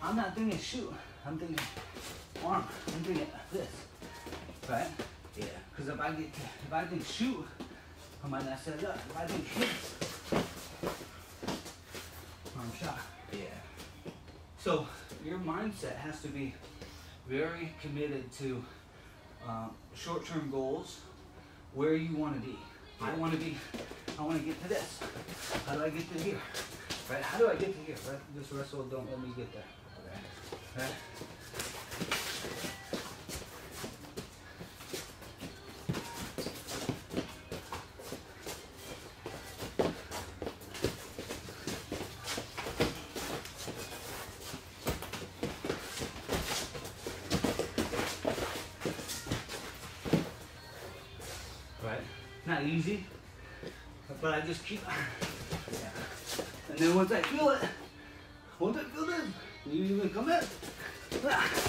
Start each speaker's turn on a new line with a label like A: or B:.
A: I'm not thinking shoot. I'm thinking arm. I'm thinking this, right? Yeah. Because if I think shoot, I might not set it up. If I think hit, arm shot. Yeah. So your mindset has to be very committed to short-term goals, where you want to be. I want to get to this. How do I get to here? Right? How do I get to here? Right? This wrestle don't let me get there. Okay. Right? Right? Not easy, but I just keep. Yeah. And then once I feel this, you even come in.